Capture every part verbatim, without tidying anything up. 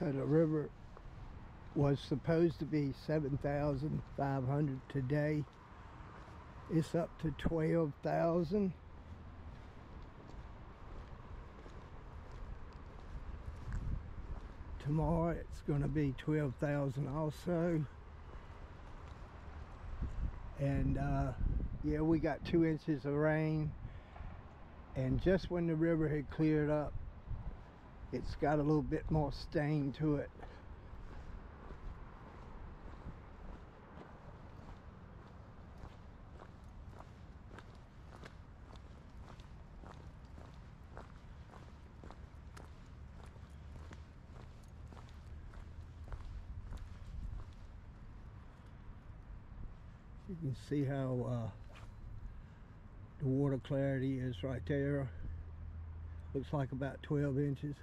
So the river was supposed to be seven thousand five hundred today. It's up to twelve thousand. Tomorrow it's going to be twelve thousand also. And uh, yeah, we got two inches of rain. And just when the river had cleared up, it's got a little bit more stain to it. You can see how uh, the water clarity is right there. Looks like about twelve inches.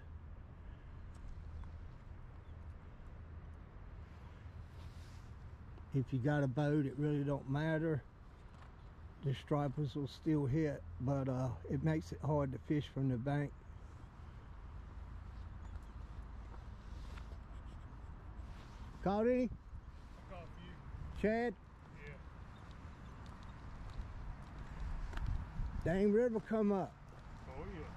If you got a boat, it really don't matter. The stripers will still hit, but uh, it makes it hard to fish from the bank. Caught any? I caught a few. Shad? Yeah. Dang river come up. Oh yeah.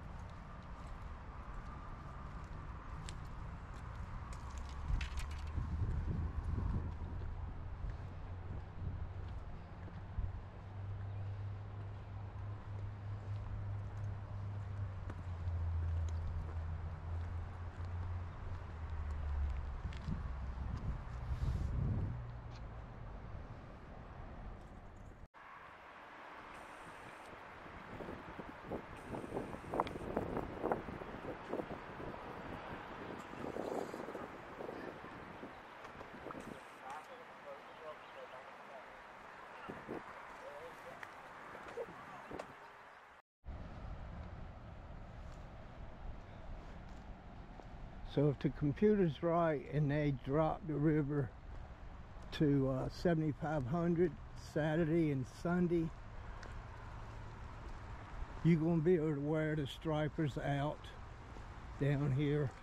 So if the computer's right and they drop the river to uh, seventy-five hundred Saturday and Sunday, you're going to be able to wear the stripers out down here.